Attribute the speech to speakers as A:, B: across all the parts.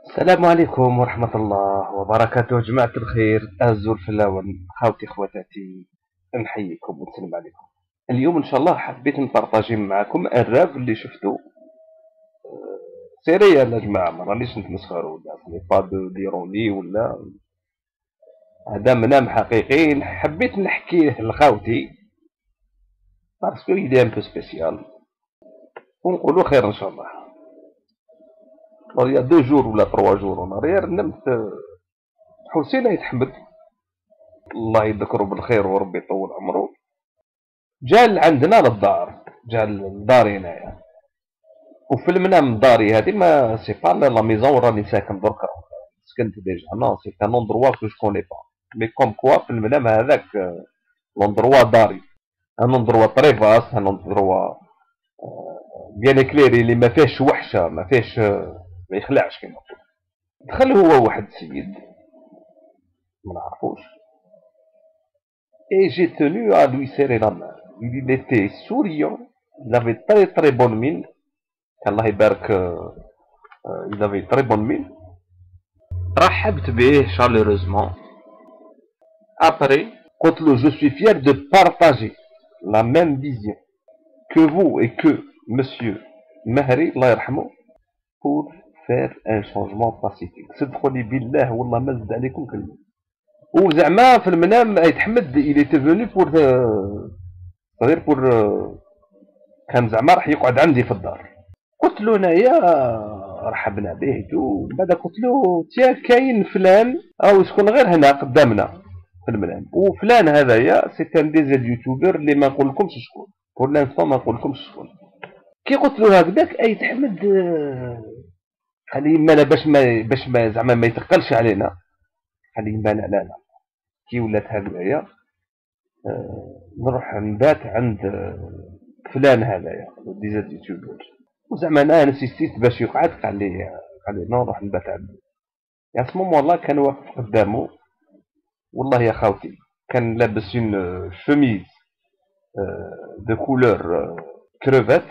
A: السلام عليكم ورحمة الله وبركاته جماعة الخير أهزوا الفلاون خاوتي خواتاتي، نحييكم ونسلم عليكم. اليوم إن شاء الله حبيت نبارطاجي معكم الراب اللي شفتو سيريال يا جماعة، ما رانيش نتمسخر ولا سني با دو ديروني ولا هذا منام حقيقي. حبيت نحكيه لخاوتي باسكو إلي ان بو سبيسيال ونقولوا خير إن شاء الله. يا دو جور ولا تروا جور ونارير نمت حسين يتحمد، الله يذكره بالخير وربي يطول عمره. جا عندنا للدار، جا لداري هنايا، وفي المنام داري هذه ما سي با لا ميزون راني ساكن دركا، سكنت ديجا نو سي ان اندروا كو جو كوني با، مي كوم كوا في المنام هذاك لوندروا داري، ان اندروا طري فاس، ان اندروا بيان اكليري اللي ما فيهش وحشه، ما فيهش ما يخلعش كيما نقول. دخل هو واحد السيد ما نعرفوش، et j'ai tenu à lui serrer la main. Il était souriant, il avait très très bonne mine. Allah يبارك il avait très bonne mine. رحبت به chaleureusement. Après, قلت له je suis fier de partager la même vision que vous et que monsieur Mahri الله يرحمه pour faire un changement pacifique. صدقوني بالله والله ما نزيد عليكم كلمة. وزعما في المنام يتحمد il était venu pour غير pour كان زعما راح يقعد عندي في الدار. قلت له انايا رحبنا به ومن بعد قلت له تيا كاين فلان او شكون غير هنا قدامنا في المنام، وفلان هذايا سي كان ديزا يوتيوبر اللي ما نقول لكمش شكون، بور لانستون ما نقول لكمش شكون. كي قلت له هكذاك اي تحمد خليه يمانا باش ما زعما ما يثقلش علينا، خليه يمانا لا كي ولات هكذايا نروح نبات عند فلان هذايا ديزا يوتيوبر، وزعما انا نسيت باش يقعد قال لي نروح نبات عنده. يا سموم والله كان واقف قدامه، والله يا خاوتي كان لابس اون شوميز دو كولور كروفات،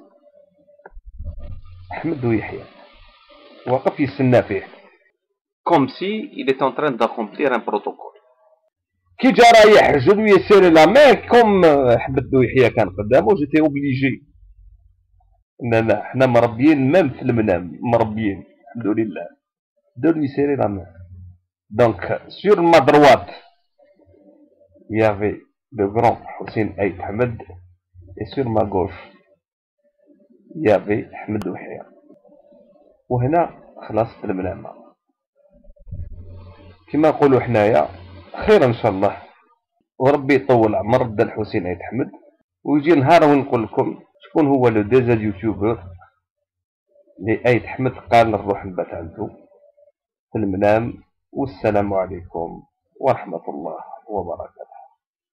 A: احمد ويحيى واقف يستنى فيه كوم سي il est en train d'accomplir un protocole. كي جا رايح جو لوي سيري لا مي كوم احمد ويحيى كان قدامه، جيتي اوبليجي. لا حنا مربيين ميم في المنام مربيين الحمد لله de lui serrer la main. Donc, sur ma droite, il y avait le grand Hussein Aït Ahmed, et sur ma gauche, il y avait Ahmed Ouhia. وهنا خلصت الملامة كما نقولوا حنايا خير ان شاء الله، وربي يطول عمر بدا الحسين عيد حمد، ويجي نهار وين نقول لكم شكون هو لو ديزا يوتيوبر اللي عيد حمد قال نروح نبات عنده في المنام. والسلام عليكم ورحمة الله وبركاته.